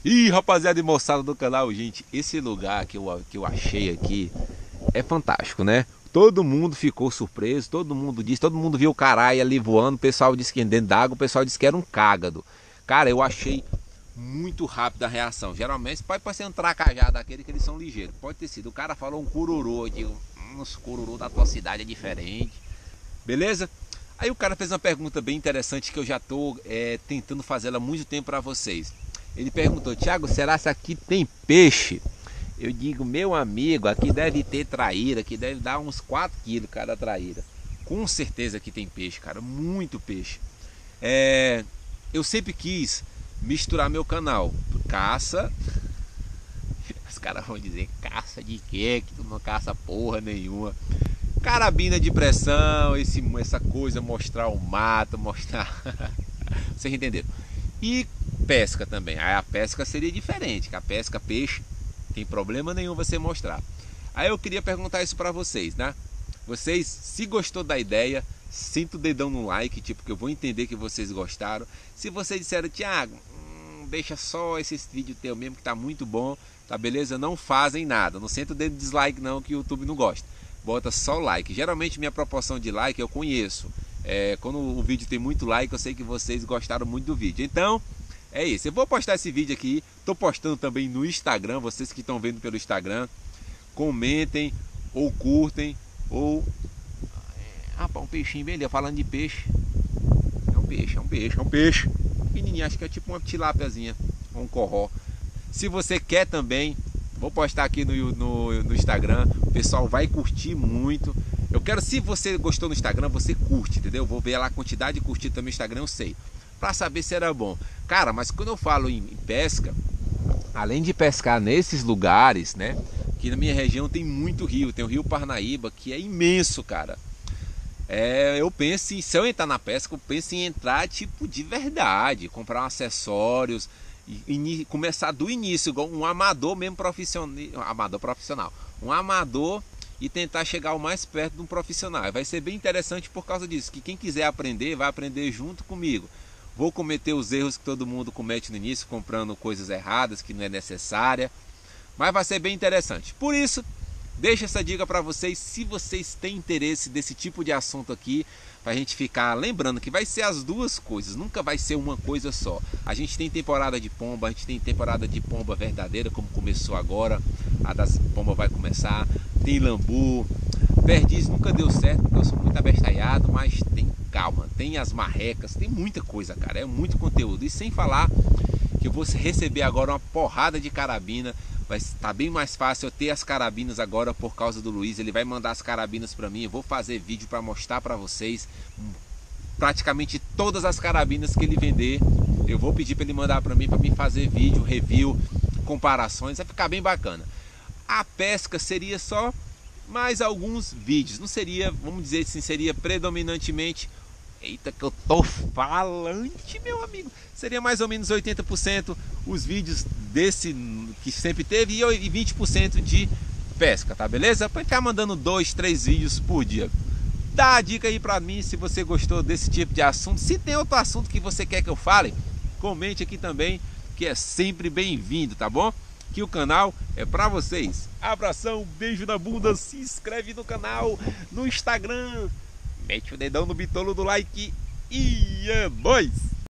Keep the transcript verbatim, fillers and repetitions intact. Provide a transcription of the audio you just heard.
Ih, rapaziada e moçada do canal, gente, esse lugar que eu, que eu achei aqui é fantástico, né? Todo mundo ficou surpreso, todo mundo disse, todo mundo viu o caralho ali voando, o pessoal disse que dentro d'água, o pessoal disse que era um cágado. Cara, eu achei muito rápida a reação. Geralmente pode ser um tracajá daquele que eles são ligeiros, pode ter sido. O cara falou um cururu, eu digo, hum, os cururu da tua cidade é diferente, beleza? Aí o cara fez uma pergunta bem interessante que eu já tô é, tentando fazer ela há muito tempo para vocês. Ele perguntou: Thiago, será que aqui tem peixe? Eu digo, meu amigo, aqui deve ter traíra, aqui deve dar uns quatro quilos cada traíra. Com certeza que tem peixe, cara, muito peixe. É, eu sempre quis misturar meu canal, caça. Os caras vão dizer, caça de quê? Que tu não caça porra nenhuma. Carabina de pressão, esse, essa coisa, mostrar o mato, mostrar... Vocês entenderam? E pesca também. Aí a pesca seria diferente, que a pesca peixe tem problema nenhum você mostrar. Aí eu queria perguntar isso para vocês, né? Vocês, se gostou da ideia, sinta o dedão no like, tipo, que eu vou entender que vocês gostaram. Se vocês disseram, Thiago, hum, deixa só esse vídeo teu mesmo que tá muito bom, tá beleza? Não fazem nada, não senta o dedo de dislike não, que o YouTube não gosta. Bota só o like. Geralmente minha proporção de like eu conheço. É, quando o vídeo tem muito like, eu sei que vocês gostaram muito do vídeo. Então, é isso. Eu vou postar esse vídeo aqui. Tô postando também no Instagram. Vocês que estão vendo pelo Instagram, comentem, ou curtem, ou... Ah, um peixinho bem ali, falando de peixe. É um peixe, é um peixe, é um peixe. Pequenininho, acho que é tipo uma tilápiazinha, ou um corró. Se você quer também, vou postar aqui no, no, no Instagram. O pessoal vai curtir muito. Eu quero, se você gostou no Instagram, você curte, entendeu? Eu vou ver lá a quantidade de curtidas também no Instagram, eu sei, pra saber se era bom. Cara, mas quando eu falo em, em pesca, além de pescar nesses lugares, né? Aqui na minha região tem muito rio. Tem o Rio Parnaíba, que é imenso, cara. É, eu penso em, se eu entrar na pesca, eu penso em entrar tipo de verdade, comprar um acessórios e, e começar do início, igual um amador mesmo profissional, amador profissional, um amador, e tentar chegar o mais perto de um profissional. Vai ser bem interessante por causa disso, que quem quiser aprender, vai aprender junto comigo. Vou cometer os erros que todo mundo comete no início, comprando coisas erradas que não é necessária, mas vai ser bem interessante. Por isso, deixa essa dica para vocês, se vocês têm interesse desse tipo de assunto aqui, para a gente ficar lembrando que vai ser as duas coisas, nunca vai ser uma coisa só. A gente tem temporada de pomba, a gente tem temporada de pomba verdadeira, como começou agora, a das pombas vai começar, tem lambu, perdiz nunca deu certo, porque eu sou muito abestalhado, mas tem calma, tem as marrecas, tem muita coisa, cara, é muito conteúdo. E sem falar que eu vou receber agora uma porrada de carabina. Vai estar bem mais fácil eu ter as carabinas agora por causa do Luiz. Ele vai mandar as carabinas para mim. Eu vou fazer vídeo para mostrar para vocês praticamente todas as carabinas que ele vender. Eu vou pedir para ele mandar para mim, para mim fazer vídeo, review, comparações. Vai ficar bem bacana. A pesca seria só mais alguns vídeos. Não seria, vamos dizer assim, seria predominantemente... Eita, que eu tô falante, meu amigo. Seria mais ou menos oitenta por cento os vídeos desse que sempre teve e vinte por cento de pesca, tá beleza? Pra ficar mandando dois, três vídeos por dia. Dá a dica aí pra mim se você gostou desse tipo de assunto. Se tem outro assunto que você quer que eu fale, comente aqui também, que é sempre bem-vindo, tá bom? Que o canal é pra vocês. Abração, beijo na bunda, se inscreve no canal, no Instagram. Mete o dedão no bitolo do like e é nóis!